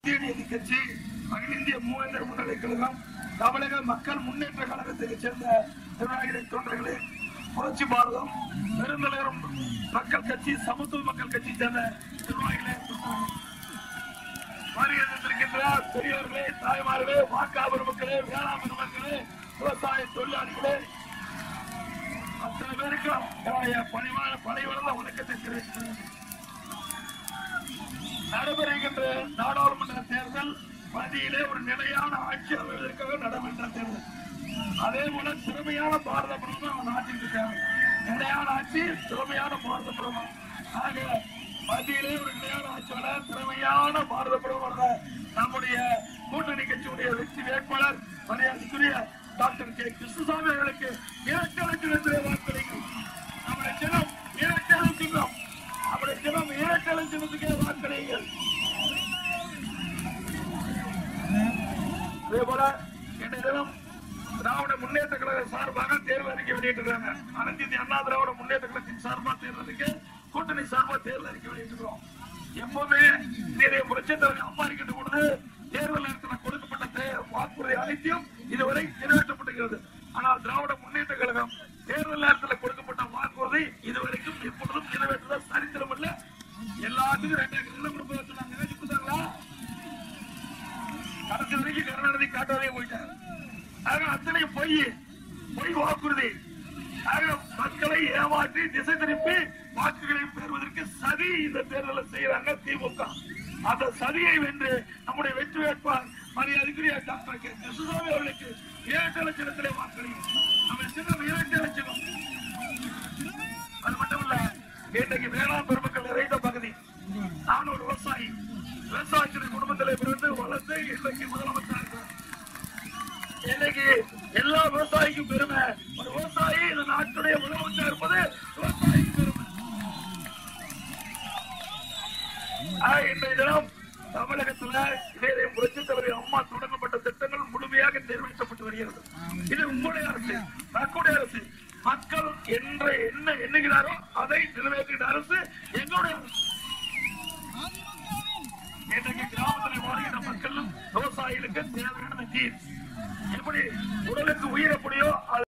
கட்சி, அகில இந்திய மூவேந்தர் முன்னணி கழகம், தமிழக மக்கள் முன்னேற்ற கழகத்தை சேர்ந்த நிர்வாகிகளின் தொண்டர்களே, புரட்சி பாரதம், பெருந்தலைவர் மக்கள் கட்சி, சமத்துவ மக்கள் கட்சி சேர்ந்த நிர்வாகிகளே, வருகின்ற பெரியவர்களே, தாய்மார்களே, வாக்காளர் மக்களே, வேளாண் மக்களே, விவசாய தொழிலாளிகளே, அத்தனை பேருக்கும் பணிவான பணிவளர்ந்த வணக்கத்தை தெரிவிக்கிறேன். நடைபெறுகின்ற நாடாளுமன்ற தேர்தல் மத்தியிலே ஒரு நிலையான ஆட்சி அமைவதற்காக நடைபெற்ற தேர்தல். அதே போல திறமையான பாரத பிரதமர் நாட்டிற்கு தேவை. நிலையான ஆட்சி, திறமையான பாரத பிரதமர். ஆக மத்தியிலே ஒரு நிலையான ஆட்சியோட திறமையான பாரத பிரதமர் நம்முடைய கூட்டணி கட்சியுடைய வெற்றி வேட்பாளர் மரியாதைக்குரிய டாக்டர் கே. கிருஷ்ணசாமி அவர்களுக்கு இரட்டை வாக்களிக்கும். நம்முடைய சின்னம் இரட்டை சின்னம். நம்முடைய சின்னம் இரட்டை சின்னத்துக்கே வாக்களிங்கள். அதே போல இன்றைய தினம் திராவிட முன்னேற்ற கழக சார்பாக தேர்வு அறிக்கை வெளியிட்டிருக்காங்க. அனைத்து இந்திய அண்ணா திராவிட முன்னேற்ற கழகத்தின் சார்பாக தேர்தல் அறிக்கை, கூட்டணி சார்பாக தேர்தல் அறிக்கை வெளியிட்டிருக்கிறோம். எப்பவுமே நிறைய புரட்சித்தலைவர் அம்மா இருக்கின்ற பொழுது தேர்தல் நேரத்தில் கொடுக்கப்பட்ட வாக்குறுதி அனைத்தையும் இதுவரை நிறைவேற்றப்பட்டிருக்கிறது. ஆனால் திராவிட முன்னேற்ற கழகம் தேர்தல் நேரத்தில் கொடுக்கப்பட்ட வாக்குறுதி இதுவரைக்கும் எப்பொழுதும் நிறைவேற்றுவதால் சரித்திரம் இல்ல. எல்லாத்துக்கும் 2000 நிலம் கொடுப்பதற்கு நிறைவேற்றி கொடுத்தாங்களா? கடைசி வரைக்கும் கருணாநிதி காட்டாதே போயிட்டார். ஆக அத்தனை பொய் வாக்குறுதி. ஆக மக்களை ஏமாற்றி திசை திருப்பி வாக்குகளை பெறுவதற்கு சதி இந்த தேர்தலை செய்யறாங்க திமுக. அந்த சதியை வென்று நம்முடைய வெற்றி வேட்பாளர் மரியாதைக்குரிய டாக்டர் கே. கிருஷ்ணசாமி அவர்களுக்கு 7 லட்சத்திலே வாக்களிக்கும். நம்ம சின்னம் 7 லட்சம். அது மட்டுமல்ல, இன்றைக்கு வேளாண் பெருமக்கள் நிறைந்த பகுதி. நான் ஒரு விவசாயி. விவசாயத்தின் குடும்பத்திலே பிறந்து வளர்ந்து இன்றைக்கு முதலமைச்சர் இருக்கிறார். இன்னைக்கு எல்லா விவசாயிக்கும் பெருமை. ஒரு விவசாயி இந்த நாட்டுடைய முதலமைச்சர் இருப்பது விவசாயிக்கு பெருமை. இன்றைய தினம் தமிழகத்தில் இதே புரட்சித் தலைவர் அம்மா தொடங்கப்பட்ட திட்டங்கள் முழுமையாக நிறைவேற்றப்பட்டு வருகிறது. இது உங்களுடைய அரசு, மக்களுடைய அரசு. மக்கள் என்ன எண்ணுகிறாரோ அதை நிறைவேற்றுகிற அரசு எங்களுடைய அரசு. இன்றைக்கு கிராமத்தில் வாழ்கின்ற மக்களும் விவசாயிகளுக்கு தேவையான நீர் எப்படி உடலுக்கு உயிர் எப்படியோ